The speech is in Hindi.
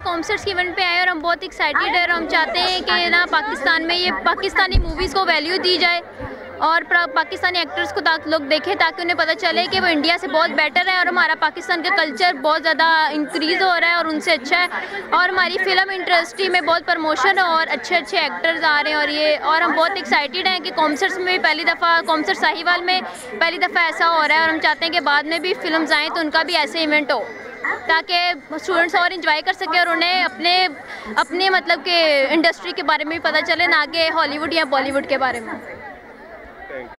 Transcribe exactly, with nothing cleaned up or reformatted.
कॉन्सर्ट्स के इवेंट पे आए और हम बहुत एक्साइटेड है और हम चाहते हैं कि ना पाकिस्तान में ये पाकिस्तानी मूवीज़ को वैल्यू दी जाए और पाकिस्तानी एक्टर्स को ताकि लोग देखें, ताकि उन्हें पता चले कि वो इंडिया से बहुत बेटर है और हमारा पाकिस्तान का कल्चर बहुत ज़्यादा इंक्रीज़ हो रहा है और उनसे अच्छा है। और हमारी फ़िल्म इंडस्ट्री में बहुत प्रमोशन है और अच्छे अच्छे एक्टर्स आ रहे हैं और ये और हम बहुत एक्साइटेड हैं कि कॉन्सर्ट्स में भी पहली दफ़ा कॉन्सर्ट साहिवाल में पहली दफ़ा ऐसा हो रहा है और हम चाहते हैं कि बाद में भी फिल्म आएँ तो उनका भी ऐसे इवेंट हो ताकि स्टूडेंट्स और इंजॉय कर सकें और उन्हें अपने अपने मतलब के इंडस्ट्री के बारे में भी पता चले, ना कि हॉलीवुड या बॉलीवुड के बारे में।